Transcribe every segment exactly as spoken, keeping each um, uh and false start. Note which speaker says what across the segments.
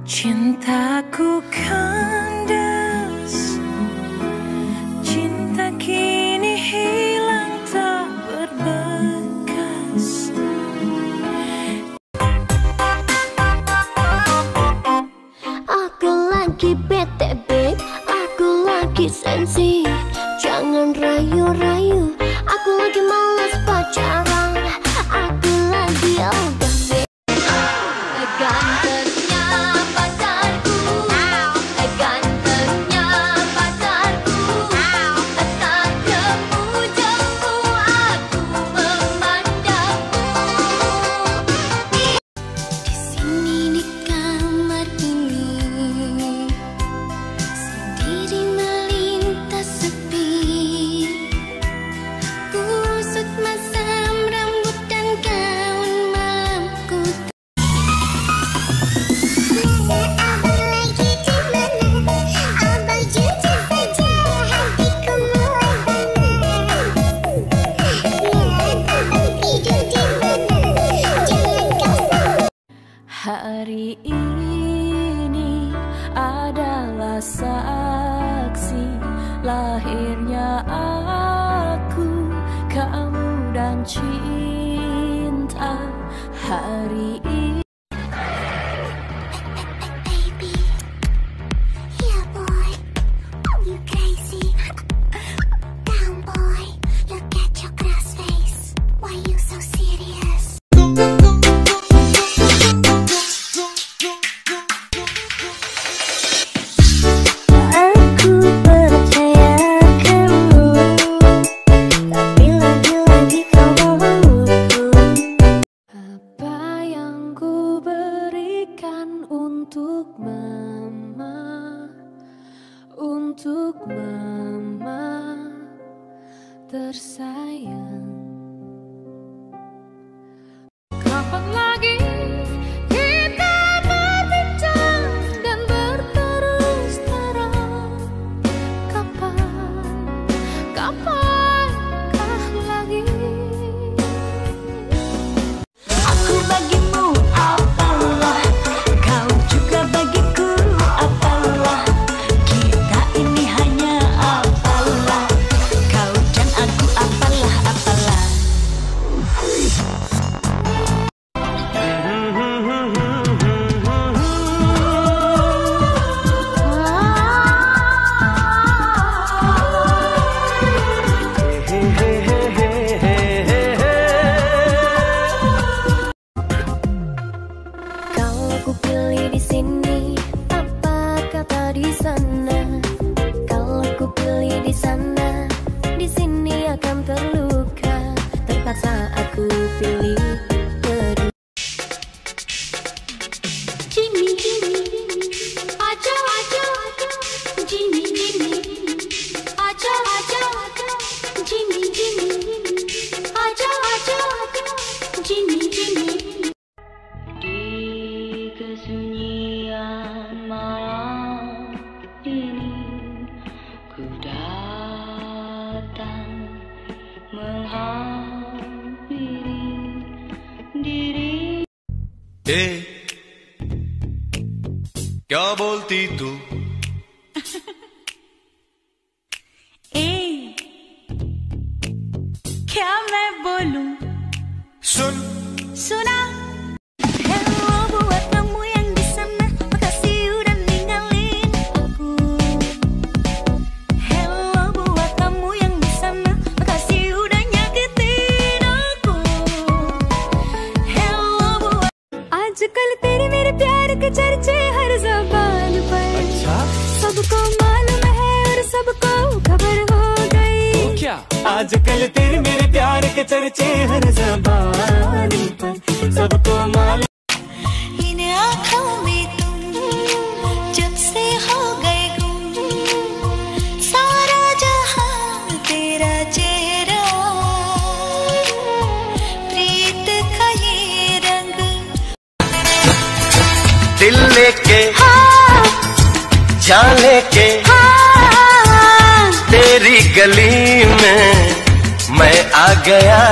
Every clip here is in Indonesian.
Speaker 1: Cintaku kandas, cinta kini hilang tak berbekas.
Speaker 2: Aku lagi bete babe, aku lagi sensi. Jangan rayu-rayu, aku lagi malas pacaran. Aku lagi ogah babe. Gantengnya pacarku, gantengnya pacarku. Tak jemu-jemu aku memandangmu. Di sini di kamar ini, sendiri melintas sepi. Kusut masam rambut dan gaun malamku.
Speaker 1: Hari ini adalah saksi lahirnya aku, kamu dan cinta. Hari ini
Speaker 2: Baby, yeah boy, you crazy. Down boy, look at your glass face. Why you so serious? Aku percaya kamu, tapi lagi-lagi kau bohongku.
Speaker 1: apa yang ku berikan untuk mama, untuk mama tersayang. Kapan lagi kita berbincang dan berterus terang? Kapan, kapankah lagi?
Speaker 2: Aku bagimu apalah, kau juga bagiku apalah. Kita ini hanya apalah, kau dan aku apalah apalah. Kalau ku pilih di sini, apa kata di sana? Kalau ku pilih di sana, di sini akan terluka. Terpaksa aku pilih kedua. Jimmy, Jimmy, aja, aja, Jimmy, Jimmy, aja, aja, Jimmy, Jimmy, aja, aja, Jimmy, Jimmy. Di kesunyian malam ini, ku datang menghampiri diri.
Speaker 3: ए, क्या बोलती तू?
Speaker 1: ए, क्या मैं बोलूं?
Speaker 3: सुन
Speaker 1: Sunnah. Hello buat kamu yang di sana, makasih udah ninggalin aku. Hello buat kamu yang di sana, makasih udah nyakitin aku. Hello buat आजकल तेरे मेरे प्यार के चर्चे हर ज़बान पर,
Speaker 3: अच्छा
Speaker 1: सबको मालूम है और सबको खबर हो गई।
Speaker 3: तो क्या?
Speaker 4: आजकल तेरे मेरे प्यार के चर्चे हर ज़बान पर, सबको मालूम।
Speaker 2: इन आँखों में तुम जब से हो गए गुम, सारा जहां तेरा चेहरा, प्रीत का ये रंग।
Speaker 3: दिल लेके
Speaker 2: हाँ,
Speaker 3: जान लेके
Speaker 2: हाँ,
Speaker 3: तेरी गली में मैं आ गया।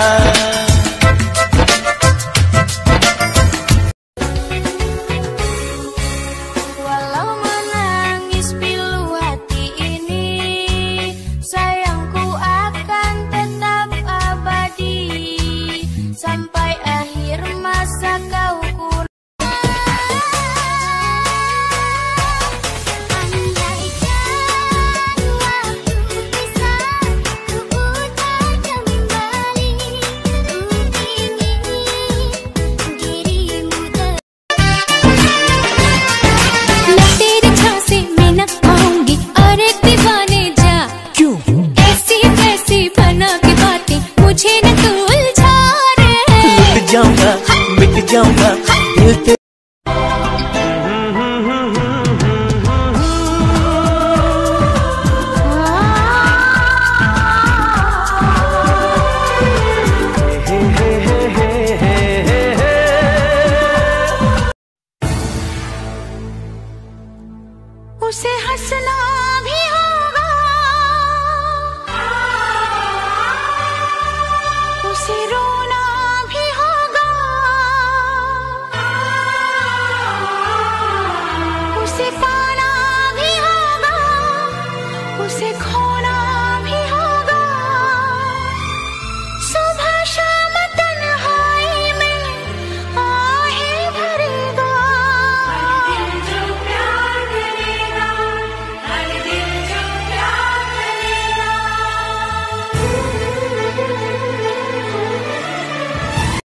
Speaker 3: जाऊंगा मिट जाऊंगा दिल ते